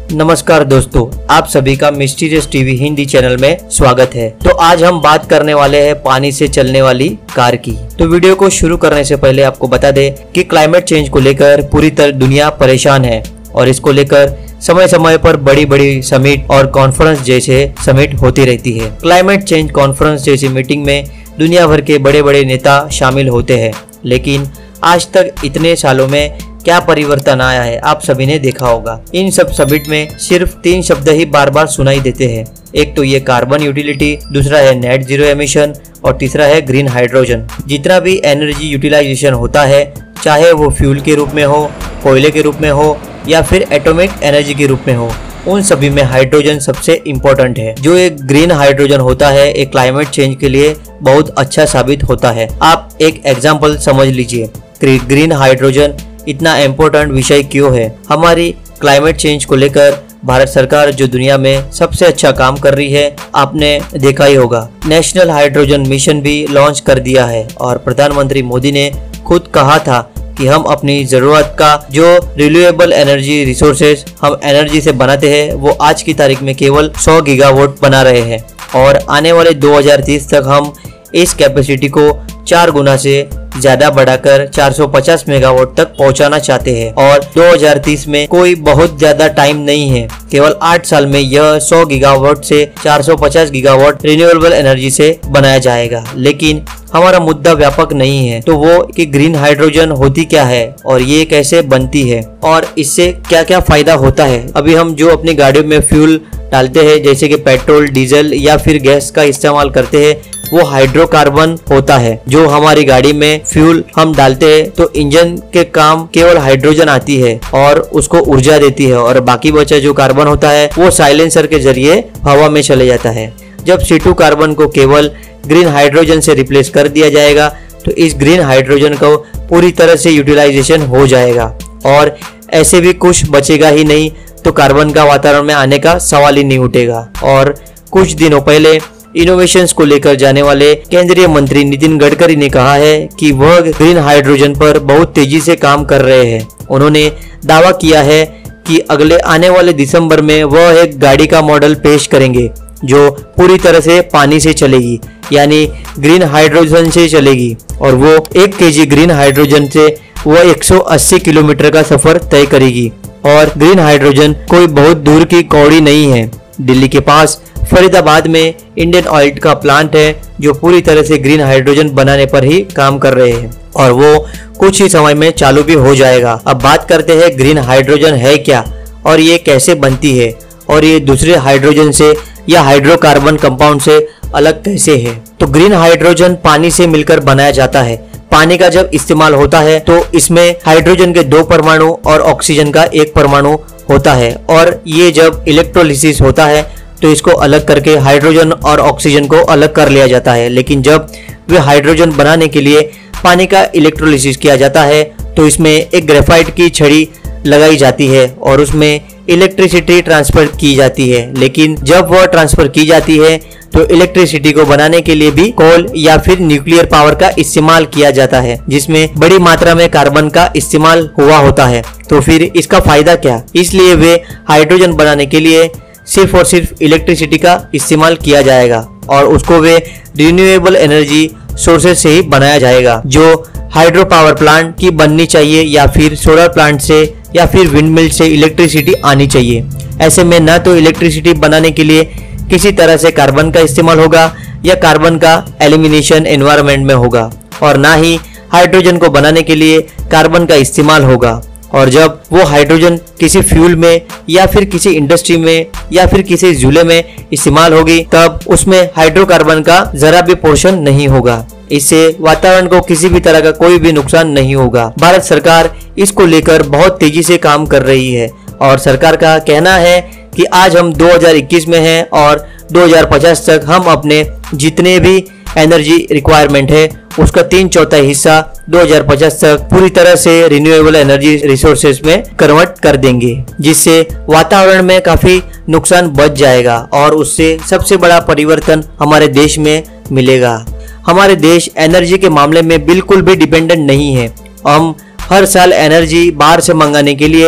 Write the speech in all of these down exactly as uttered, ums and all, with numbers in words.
नमस्कार दोस्तों, आप सभी का मिस्टीरियस टीवी हिंदी चैनल में स्वागत है। तो आज हम बात करने वाले हैं पानी से चलने वाली कार की। तो वीडियो को शुरू करने से पहले आपको बता दें कि क्लाइमेट चेंज को लेकर पूरी तरह दुनिया परेशान है और इसको लेकर समय समय पर बड़ी बड़ी समिट और कॉन्फ्रेंस जैसे समिट होती रहती है। क्लाइमेट चेंज कॉन्फ्रेंस जैसी मीटिंग में दुनिया भर के बड़े बड़े नेता शामिल होते हैं, लेकिन आज तक इतने सालों में क्या परिवर्तन आया है आप सभी ने देखा होगा। इन सब समिट में सिर्फ तीन शब्द ही बार बार सुनाई देते हैं। एक तो ये कार्बन यूटिलिटी, दूसरा है नेट जीरो एमिशन और तीसरा है ग्रीन हाइड्रोजन। जितना भी एनर्जी यूटिलाइजेशन होता है, चाहे वो फ्यूल के रूप में हो, कोयले के रूप में हो या फिर एटॉमिक एनर्जी के रूप में हो, उन सभी में हाइड्रोजन सबसे इम्पोर्टेंट है। जो एक ग्रीन हाइड्रोजन होता है एक क्लाइमेट चेंज के लिए बहुत अच्छा साबित होता है। आप एक एग्जाम्पल समझ लीजिए, ग्रीन हाइड्रोजन इतना इम्पोर्टेंट विषय क्यों है। हमारी क्लाइमेट चेंज को लेकर भारत सरकार जो दुनिया में सबसे अच्छा काम कर रही है, आपने देखा ही होगा। नेशनल हाइड्रोजन मिशन भी लॉन्च कर दिया है और प्रधानमंत्री मोदी ने खुद कहा था कि हम अपनी जरूरत का जो रिन्यूएबल एनर्जी रिसोर्सेज हम एनर्जी से बनाते हैं वो आज की तारीख में केवल सौ गीगावाट बना रहे हैं और आने वाले दो हज़ार तीस तक हम इस कैपेसिटी को चार गुना से ज्यादा बढ़ाकर चार सौ पचास मेगावाट तक पहुंचाना चाहते हैं। और दो हज़ार तीस में कोई बहुत ज्यादा टाइम नहीं है, केवल आठ साल में यह सौ गीगावाट से चार सौ पचास गीगावाट रिन्यूएबल एनर्जी से बनाया जाएगा। लेकिन हमारा मुद्दा व्यापक नहीं है, तो वो कि ग्रीन हाइड्रोजन होती क्या है और ये कैसे बनती है और इससे क्या क्या फायदा होता है। अभी हम जो अपनी गाड़ियों में फ्यूल डालते हैं जैसे कि पेट्रोल, डीजल या फिर गैस का इस्तेमाल करते हैं, वो हाइड्रोकार्बन होता है। जो हमारी गाड़ी में फ्यूल हम डालते हैं तो इंजन के काम केवल हाइड्रोजन आती है और उसको ऊर्जा देती है और बाकी बचा जो कार्बन होता है वो साइलेंसर के जरिए हवा में चले जाता है। जब सी टू कार्बन को केवल ग्रीन हाइड्रोजन से रिप्लेस कर दिया जाएगा तो इस ग्रीन हाइड्रोजन को पूरी तरह से यूटिलाइजेशन हो जाएगा और ऐसे भी कुछ बचेगा ही नहीं, तो कार्बन का वातावरण में आने का सवाल ही नहीं उठेगा। और कुछ दिनों पहले इनोवेशंस को लेकर जाने वाले केंद्रीय मंत्री नितिन गडकरी ने कहा है कि वह ग्रीन हाइड्रोजन पर बहुत तेजी से काम कर रहे हैं। उन्होंने दावा किया है कि अगले आने वाले दिसंबर में वह एक गाड़ी का मॉडल पेश करेंगे जो पूरी तरह से पानी से चलेगी, यानी ग्रीन हाइड्रोजन से चलेगी और वो एक केजी ग्रीन हाइड्रोजन से वह एक सौ अस्सी किलोमीटर का सफर तय करेगी। और ग्रीन हाइड्रोजन कोई बहुत दूर की कौड़ी नहीं है। दिल्ली के पास फरीदाबाद में इंडियन ऑयल का प्लांट है जो पूरी तरह से ग्रीन हाइड्रोजन बनाने पर ही काम कर रहे हैं और वो कुछ ही समय में चालू भी हो जाएगा। अब बात करते हैं ग्रीन हाइड्रोजन है क्या और ये कैसे बनती है और ये दूसरे हाइड्रोजन से या हाइड्रोकार्बन कंपाउंड से अलग कैसे है। तो ग्रीन हाइड्रोजन पानी से मिलकर बनाया जाता है। पानी का जब इस्तेमाल होता है तो इसमें हाइड्रोजन के दो परमाणु और ऑक्सीजन का एक परमाणु होता है और ये जब इलेक्ट्रोलिसिस होता है तो इसको अलग करके हाइड्रोजन और ऑक्सीजन को अलग कर लिया जाता है। लेकिन जब वे हाइड्रोजन बनाने के लिए पानी का इलेक्ट्रोलिसिस किया जाता है तो इसमें एक ग्रेफाइट की छड़ी लगाई जाती है और उसमें इलेक्ट्रिसिटी ट्रांसफर की जाती है। लेकिन जब वह ट्रांसफर की जाती है तो इलेक्ट्रिसिटी को बनाने के लिए भी कोल या फिर न्यूक्लियर पावर का इस्तेमाल किया जाता है जिसमें बड़ी मात्रा में कार्बन का इस्तेमाल हुआ होता है। तो फिर इसका फायदा क्या? इसलिए वे हाइड्रोजन बनाने के लिए सिर्फ और सिर्फ इलेक्ट्रिसिटी का इस्तेमाल किया जाएगा और उसको वे रिन्यूएबल एनर्जी सोर्सेज से ही बनाया जाएगा, जो हाइड्रो पावर प्लांट की बननी चाहिए या फिर सोलर प्लांट से या फिर विंड मिल से इलेक्ट्रिसिटी आनी चाहिए। ऐसे में न तो इलेक्ट्रिसिटी बनाने के लिए किसी तरह से कार्बन का इस्तेमाल होगा या कार्बन का एलिमिनेशन एनवायरनमेंट में होगा और ना ही हाइड्रोजन को बनाने के लिए कार्बन का इस्तेमाल होगा। और जब वो हाइड्रोजन किसी फ्यूल में या फिर किसी इंडस्ट्री में या फिर किसी झूले में इस्तेमाल होगी तब उसमें हाइड्रोकार्बन का जरा भी पोर्शन नहीं होगा। इससे वातावरण को किसी भी तरह का कोई भी नुकसान नहीं होगा। भारत सरकार इसको लेकर बहुत तेजी से काम कर रही है और सरकार का कहना है कि आज हम दो हज़ार इक्कीस में हैं और दो हज़ार पचास तक हम अपने जितने भी एनर्जी रिक्वायरमेंट है उसका तीन चौथाई हिस्सा दो हज़ार पचास तक पूरी तरह से रिन्यूएबल एनर्जी रिसोर्सेज में कन्वर्ट कर देंगे, जिससे वातावरण में काफी नुकसान बच जाएगा और उससे सबसे बड़ा परिवर्तन हमारे देश में मिलेगा। हमारे देश एनर्जी के मामले में बिल्कुल भी डिपेंडेंट नहीं है। हम हर साल एनर्जी बाहर से मंगाने के लिए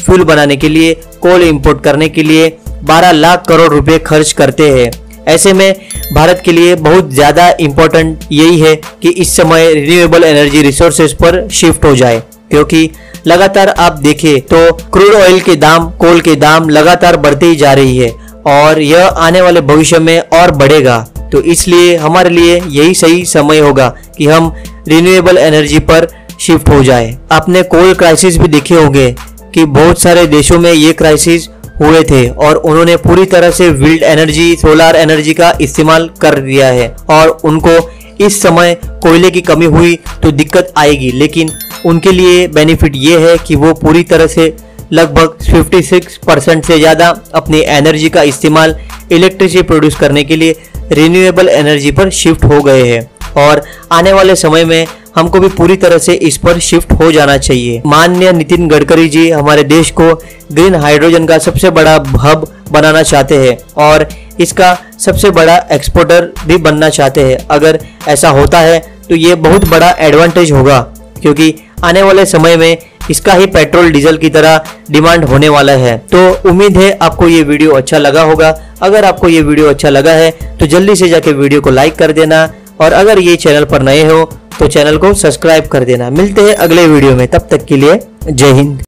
फ्यूल बनाने के लिए, कोल इंपोर्ट करने के लिए बारह लाख करोड़ रुपए खर्च करते हैं। ऐसे में भारत के लिए बहुत ज्यादा इम्पोर्टेंट यही है कि इस समय रिन्यूएबल एनर्जी रिसोर्सेज पर शिफ्ट हो जाए, क्योंकि लगातार आप देखें तो क्रूड ऑयल के दाम, कोल के दाम लगातार बढ़ते ही जा रही है और यह आने वाले भविष्य में और बढ़ेगा। तो इसलिए हमारे लिए यही सही समय होगा कि हम रिन्यूएबल एनर्जी पर शिफ्ट हो जाए। आपने कोल क्राइसिस भी देखे होंगे कि बहुत सारे देशों में ये क्राइसिस हुए थे और उन्होंने पूरी तरह से विंड एनर्जी, सोलर एनर्जी का इस्तेमाल कर दिया है और उनको इस समय कोयले की कमी हुई तो दिक्कत आएगी, लेकिन उनके लिए बेनिफिट ये है कि वो पूरी तरह से लगभग छप्पन परसेंट से ज़्यादा अपनी एनर्जी का इस्तेमाल इलेक्ट्रिसिटी प्रोड्यूस करने के लिए रिन्यूएबल एनर्जी पर शिफ्ट हो गए हैं और आने वाले समय में हमको भी पूरी तरह से इस पर शिफ्ट हो जाना चाहिए। माननीय नितिन गडकरी जी हमारे देश को ग्रीन हाइड्रोजन का सबसे बड़ा हब बनाना चाहते हैं और इसका सबसे बड़ा एक्सपोर्टर भी बनना चाहते हैं। अगर ऐसा होता है तो ये बहुत बड़ा एडवांटेज होगा, क्योंकि आने वाले समय में इसका ही पेट्रोल डीजल की तरह डिमांड होने वाला है। तो उम्मीद है आपको ये वीडियो अच्छा लगा होगा। अगर आपको ये वीडियो अच्छा लगा है तो जल्दी से जाके वीडियो को लाइक कर देना और अगर ये चैनल पर नए हो तो चैनल को सब्सक्राइब कर देना। मिलते हैं अगले वीडियो में, तब तक के लिए जय हिंद।